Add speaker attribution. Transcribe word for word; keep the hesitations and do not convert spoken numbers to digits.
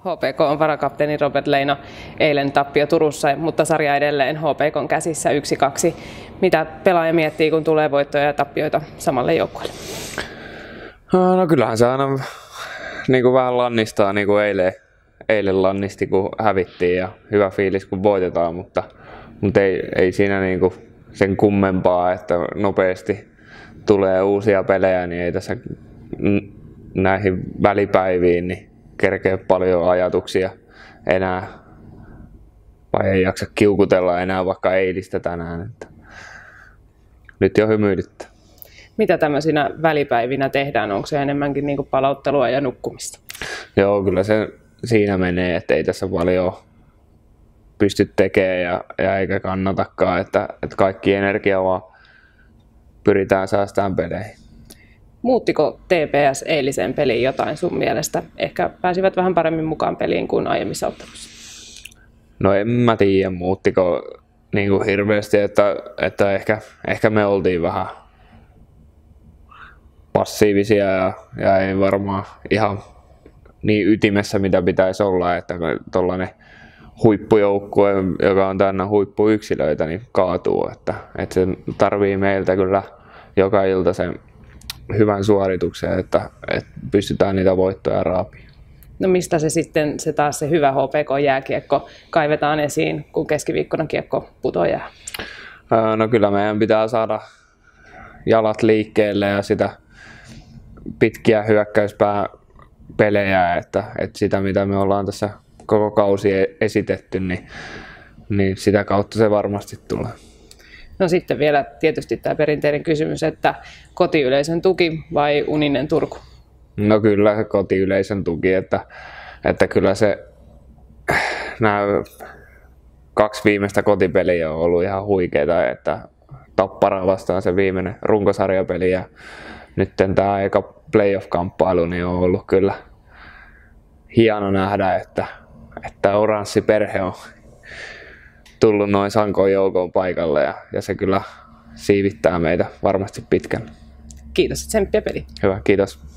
Speaker 1: H P K on varakapteeni Robert Leino. Eilen tappio Turussa, mutta sarja edelleen H P K:n käsissä yksi kaksi. Mitä pelaaja miettii, kun tulee voittoja ja tappioita samalle joukkueelle?
Speaker 2: No kyllähän se aina niin kuin vähän lannistaa, niin kuin eilen, eilen lannisti, kun hävittiin ja hyvä fiilis, kun voitetaan, mutta, mutta ei, ei siinä niin kuin sen kummempaa, että nopeasti tulee uusia pelejä, niin ei tässä näihin välipäiviin niin kerkeä paljon ajatuksia enää, vai ei jaksa kiukutella enää vaikka eilistä tänään. Että nyt jo hymyilyttää.
Speaker 1: Mitä tämmöisinä välipäivinä tehdään? Onko se enemmänkin niin kuin palauttelua ja nukkumista?
Speaker 2: Joo, kyllä se siinä menee, että ei tässä paljon pysty tekemään ja, ja eikä kannatakaan, että, että kaikki energia vaan pyritään säästämään peleihin.
Speaker 1: Muuttiko T P S eiliseen peliin jotain sun mielestä? Ehkä pääsivät vähän paremmin mukaan peliin kuin aiemmissa ottelussa.
Speaker 2: No en mä tiedä, muuttiko niin kuin hirveästi, että, että ehkä, ehkä me oltiin vähän passiivisia ja, ja ei varmaan ihan niin ytimessä mitä pitäisi olla, että tuollainen huippujoukkue, joka on täynnä huippuyksilöitä, niin kaatuu. Että, että se tarvii meiltä kyllä joka ilta sen hyvän suorituksen, että, että pystytään niitä voittoja raapimaan.
Speaker 1: No mistä se sitten se taas se hyvä H P K-jääkiekko kaivetaan esiin, kun keskiviikkona kiekko putoaa?
Speaker 2: No kyllä meidän pitää saada jalat liikkeelle ja sitä pitkiä hyökkäyspääpelejä, että, että sitä mitä me ollaan tässä koko kausi esitetty, niin, niin sitä kautta se varmasti tulee.
Speaker 1: No sitten vielä tietysti tämä perinteinen kysymys, että kotiyleisön tuki vai uninen Turku?
Speaker 2: No kyllä se kotiyleisön tuki, että, että kyllä se nämä kaksi viimeistä kotipeliä on ollut ihan huikeita, että Tapparaa vastaan se viimeinen runkosarjapeli ja nyt tämä eka playoff-kamppailu niin on ollut kyllä hieno nähdä, että, että oranssi perhe on tullut noin sankoon joukoon paikalle ja, ja se kyllä siivittää meitä varmasti pitkälle.
Speaker 1: Kiitos, tsemppiä peli.
Speaker 2: Hyvä, kiitos.